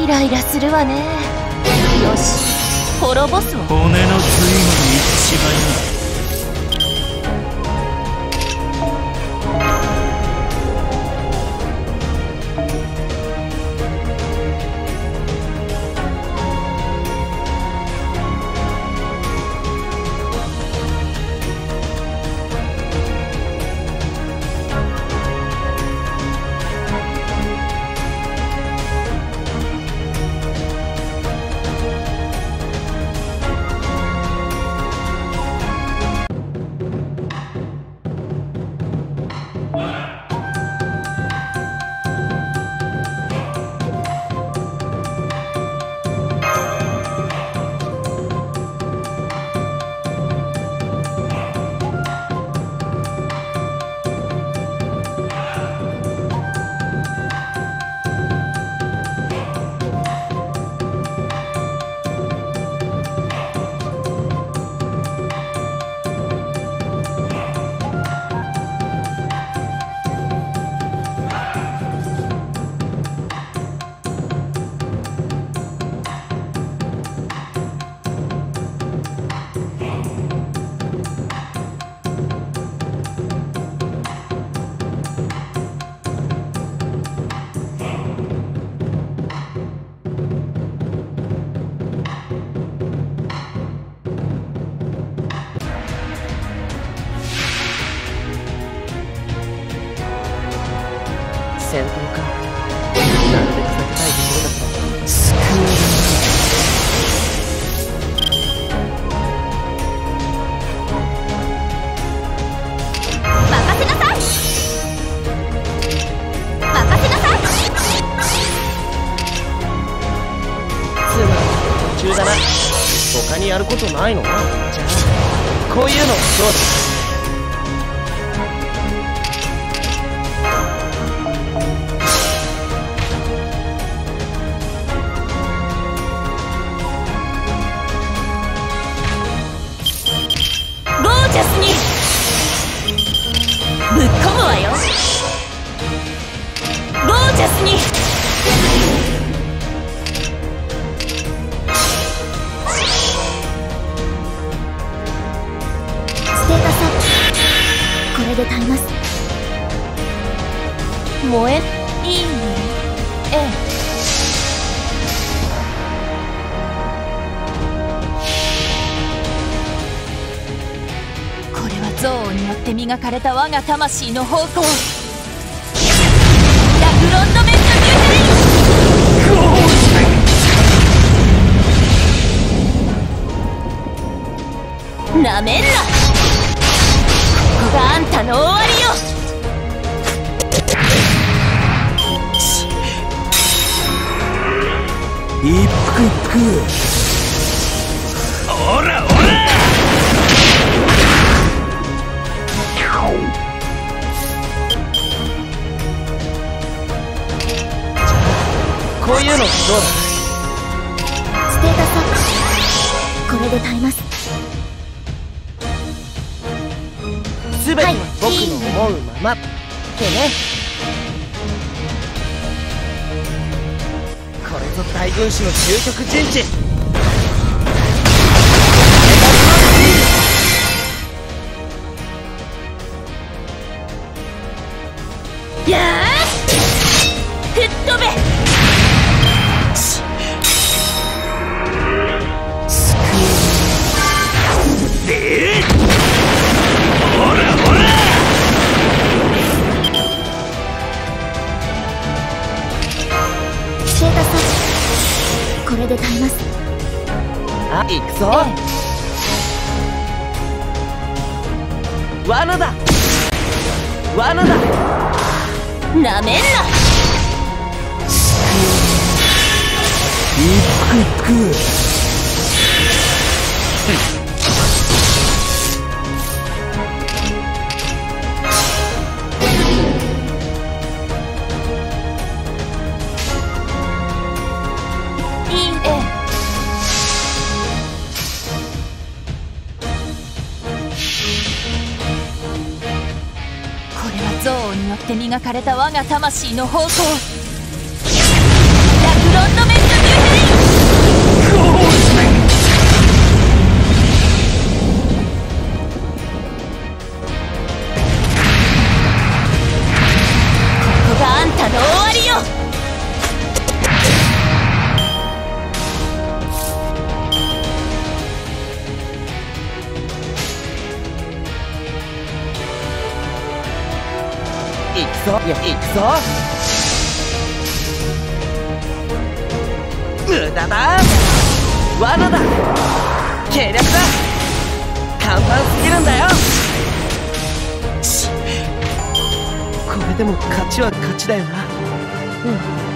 イライラするわね。よし、滅ぼすわ。 骨の髄までいってしまいな。 戦闘か。なるべく避けたいところだった。救える。 任せなさい。任せなさい。 つまり途中だな。他にやることないの？じゃあこういうのどうだ。 ジャスにぶっ込むわよ。ゴージャスにステータスアップ。これで耐えます。燃えいいね。ええ。憎悪によって磨かれた我が魂の方向。ラグロンドメントニューテリン。なめんな。ここがあんたの終わりよ。 一服。おらおら。 こういうのどうだ。 ステータスアップ。これで耐えます。 全ては僕の思うままってね。これぞ大軍師の究極陣地。 やー吹っ飛べ。 ほらほら。 ステータスアップ。これで耐えます。 あ、行くぞ。罠だ。罠だ。 なめんな。 一服。 憎悪によって磨かれた我が魂の方向。ラグロンドメント行くぞ、行くぞ。無駄だ。罠だ。計略だ。簡単すぎるんだよ。これでも勝ちは勝ちだよな。うん。